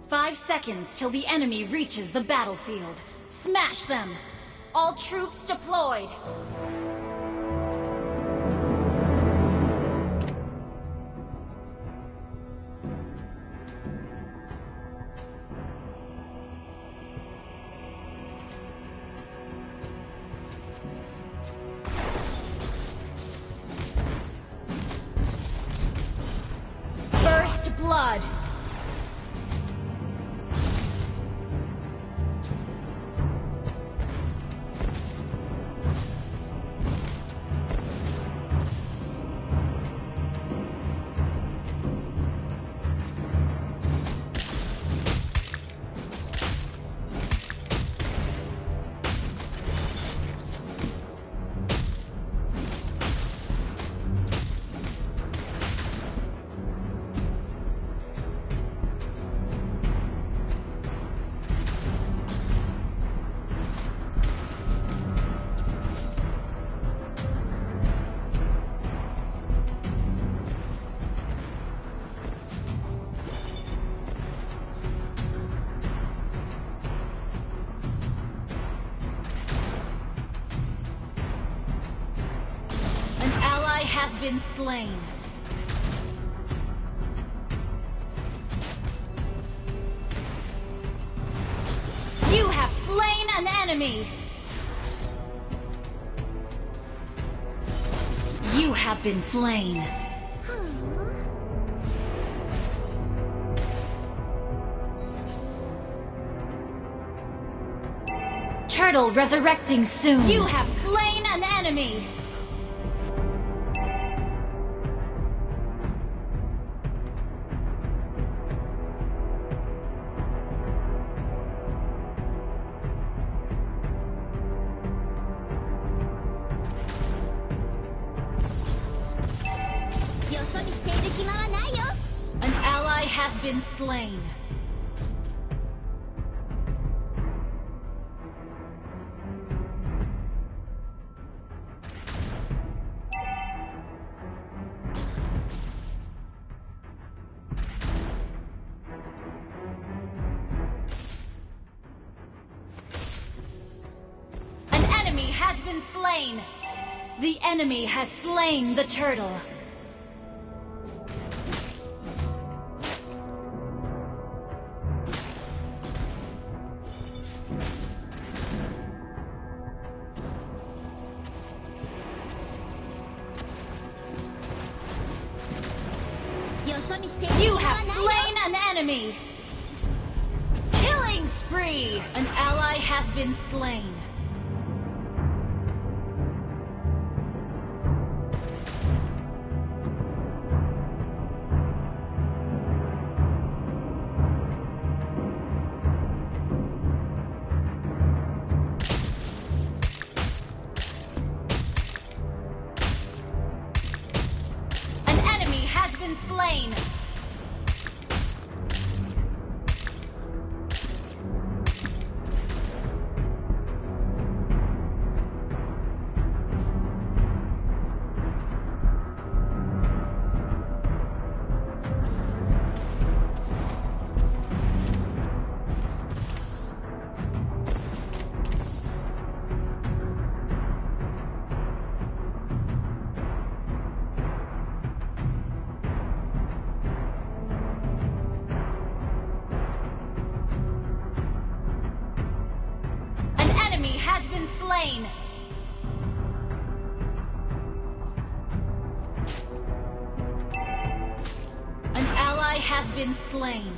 5 seconds till the enemy reaches the battlefield. Smash them! All troops deployed! First blood! Has been slain. You have slain an enemy. You have been slain. Turtle resurrecting soon. You have slain an enemy. An ally has been slain. An enemy has been slain. The enemy has slain the turtle. You have slain an enemy! Killing spree! An ally has been slain. An enemy has been slain. Has been slain. An ally has been slain.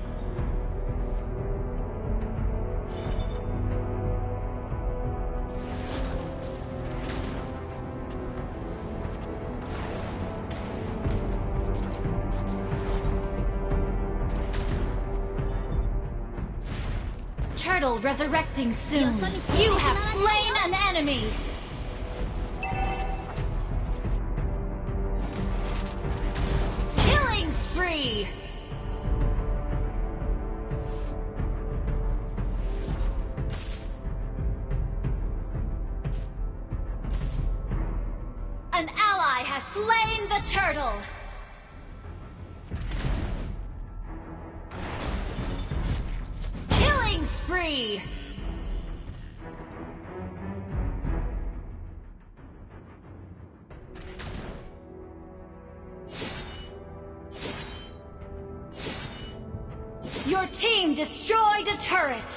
Turtle resurrecting soon. You have slain an enemy. Killing spree. An ally has slain the turtle. spree! Your team destroyed a turret!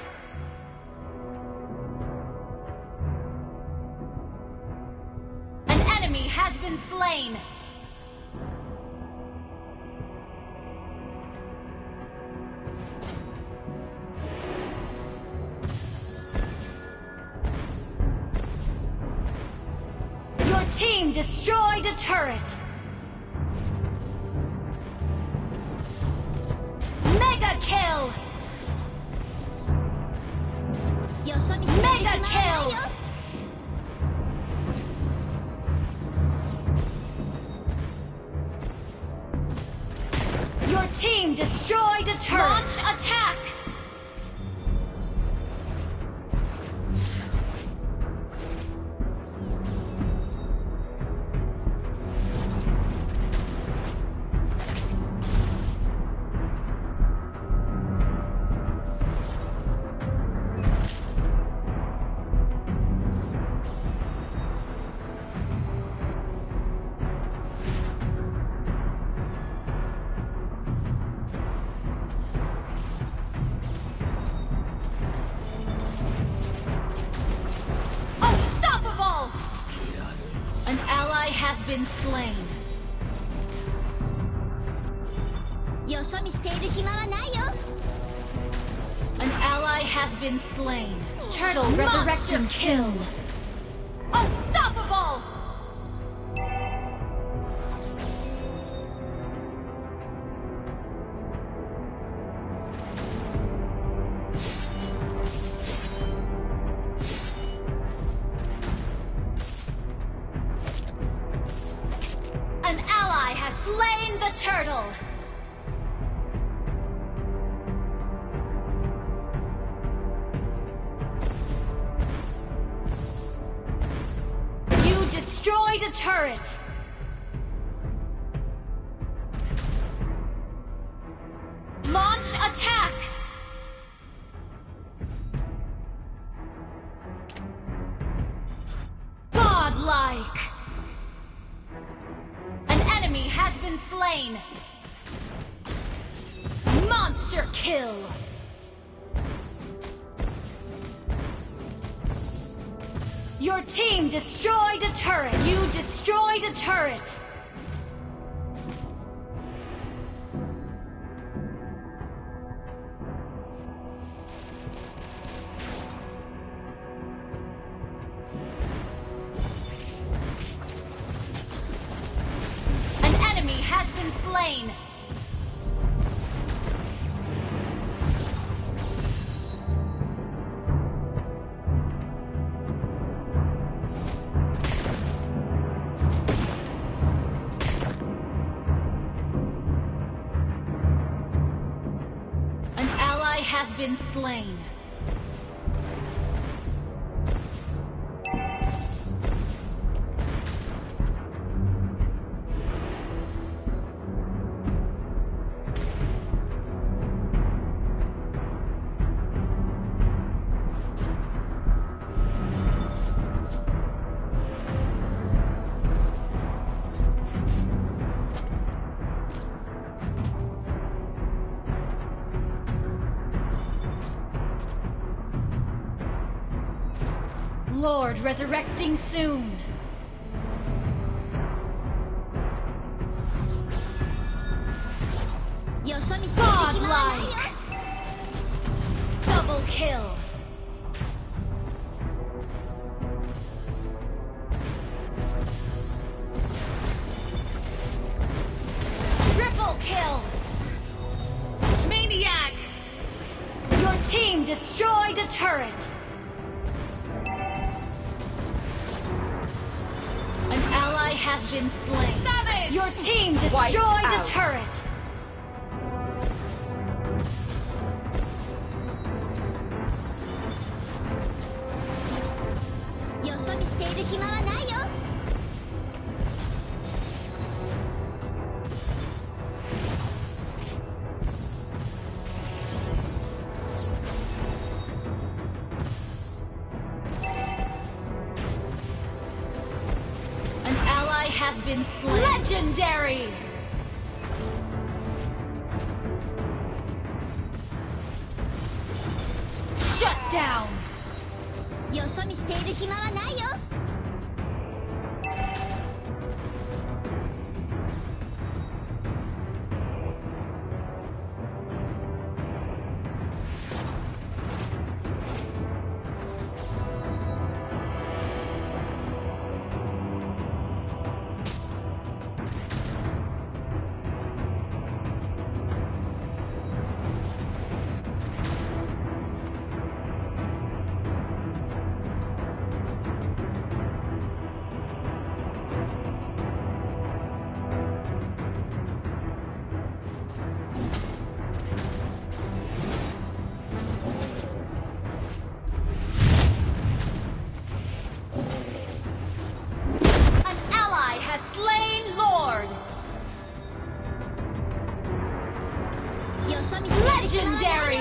An enemy has been slain! Your team destroyed a turret! Mega kill! Mega kill! Your team destroyed a turret! Launch attack! An ally has been slain. An ally has been slain. Turtle resurrection kill. Unstoppable! An ally has slain the turtle! You destroyed a turret! Launch attack! Godlike! Enemy has been slain! Monster kill! Your team destroyed a turret! You destroyed a turret! Has been slain. An ally has been slain. Lord resurrecting soon. Godlike! Double kill! Triple kill! Maniac! Your team destroyed a turret! An ally has been slain. Savage! Your team destroyed a turret! has been slain. Legendary! Shut down! よそ見している暇はないよ。 Legendary!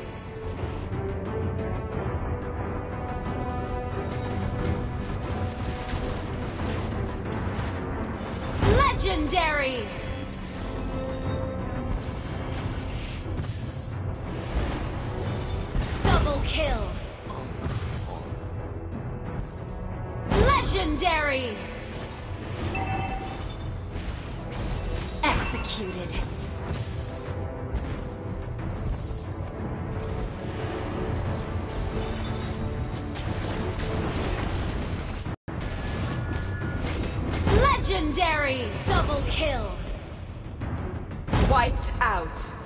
Legendary! Double kill! Legendary! Executed. Legendary! Double kill! Wiped out.